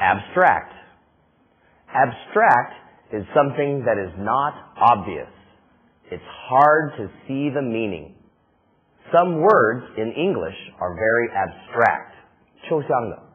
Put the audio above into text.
Abstract. Abstract is something that is not obvious. It's hard to see the meaning. Some words in English are very abstract, 抽象的。